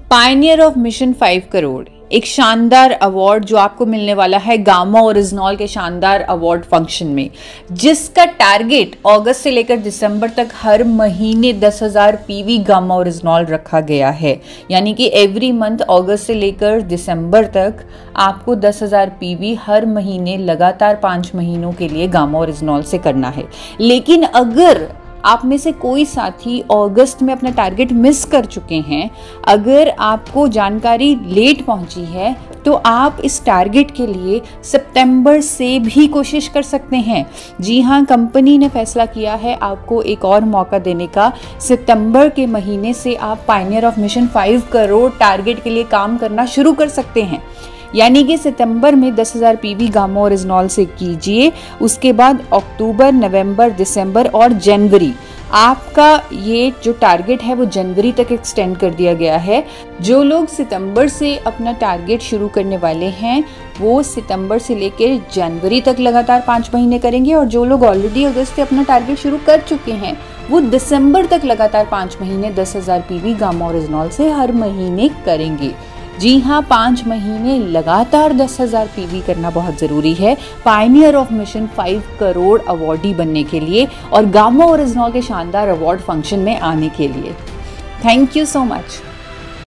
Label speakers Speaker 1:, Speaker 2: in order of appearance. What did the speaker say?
Speaker 1: Pioneer of mission 5 crore, एक शानदार award जो आपको मिलने वाला है गामा ओरिजिनॉल के शानदार अवार्ड फंक्शन में, जिसका टारगेट अगस्त से लेकर दिसंबर तक हर महीने 10,000 पीवी गामा ओरिजिनॉल रखा गया है। यानी कि एवरी मंथ अगस्त से लेकर दिसंबर तक आपको 10,000 पीवी हर महीने लगातार 5 महीनों के लिए गामा ओरिजिनॉल से करना है। लेकिन अगर आप में से कोई साथी अगस्त में अपना टारगेट मिस कर चुके हैं, अगर आपको जानकारी लेट पहुंची है, तो आप इस टारगेट के लिए सितंबर से भी कोशिश कर सकते हैं। जी हाँ, कंपनी ने फैसला किया है आपको एक और मौका देने का। सितंबर के महीने से आप pioneer of mission 5 crore target के लिए काम करना शुरू कर सकते हैं। यानी कि सितंबर में 10,000 पीवी गामा ओरिजिनॉल से कीजिए, उसके बाद अक्टूबर, नवंबर, दिसंबर और जनवरी, आपका ये जो टारगेट है वो जनवरी तक एक्सटेंड कर दिया गया है। जो लोग सितंबर से अपना टारगेट शुरू करने वाले हैं वो सितंबर से लेकर जनवरी तक लगातार 5 महीने करेंगे, और जो लोग ऑलरेडी अगस्त से अपना टारगेट शुरू कर चुके हैं वो दिसंबर तक लगातार 5 महीने 10,000 पीवी गामा ओरिजिनॉल से हर महीने करेंगे। जी हाँ, 5 महीने लगातार 10,000 पीवी करना बहुत ज़रूरी है pioneer of mission 5 crore awardee बनने के लिए और गामा ओरिजिनॉल के शानदार अवार्ड फंक्शन में आने के लिए। Thank you so much.